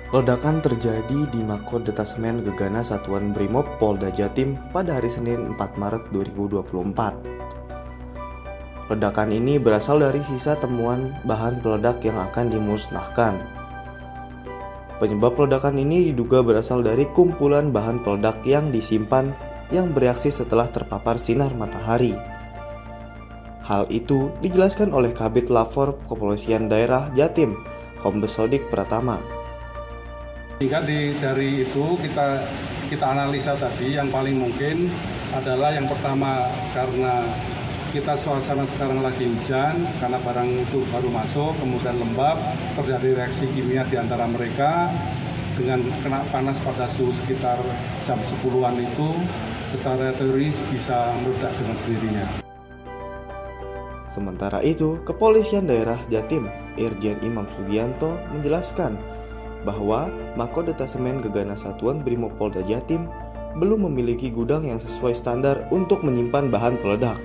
Ledakan terjadi di Mako Detasemen Gegana Satuan Brimob Polda Jatim pada hari Senin 4 Maret 2024. Ledakan ini berasal dari sisa temuan bahan peledak yang akan dimusnahkan. Penyebab ledakan ini diduga berasal dari kumpulan bahan peledak yang disimpan yang bereaksi setelah terpapar sinar matahari. Hal itu dijelaskan oleh Kabid Lafor Kepolisian Daerah Jatim, Kombes Sodik Pratama. Sehingga dari itu kita analisa tadi yang paling mungkin adalah yang pertama karena kita suasana sekarang lagi hujan karena barang itu baru masuk kemudian lembab, terjadi reaksi kimia di antara mereka dengan kena panas pada suhu sekitar jam 10-an itu secara teoris bisa meledak dengan sendirinya. Sementara itu, Kepolisian Daerah Jatim, Irjen Imam Sugianto menjelaskan bahwa Mako Detasemen Gegana Satuan Brimob Polda Jatim belum memiliki gudang yang sesuai standar untuk menyimpan bahan peledak.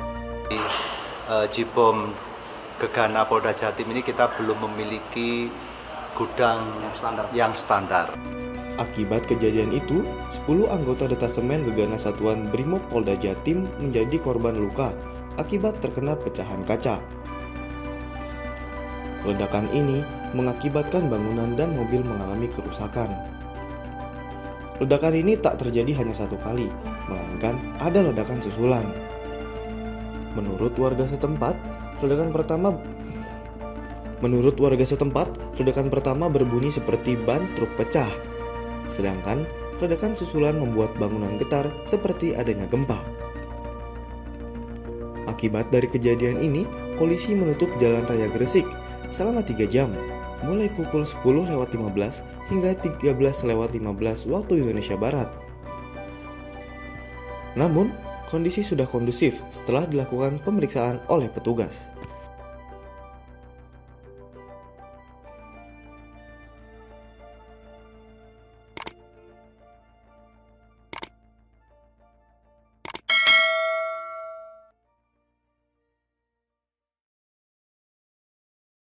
Jibom Gegana Polda Jatim ini kita belum memiliki gudang yang standar. Akibat kejadian itu, 10 anggota Detasemen Gegana Satuan Brimob Polda Jatim menjadi korban luka akibat terkena pecahan kaca. Ledakan ini mengakibatkan bangunan dan mobil mengalami kerusakan. Ledakan ini tak terjadi hanya satu kali, melainkan ada ledakan susulan. Menurut warga setempat, ledakan pertama berbunyi seperti ban truk pecah. Sedangkan ledakan susulan membuat bangunan getar seperti adanya gempa. Akibat dari kejadian ini, polisi menutup Jalan Raya Gresik selama 3 jam, mulai pukul 10.15 hingga 13.15 waktu Indonesia Barat. Namun, kondisi sudah kondusif setelah dilakukan pemeriksaan oleh petugas.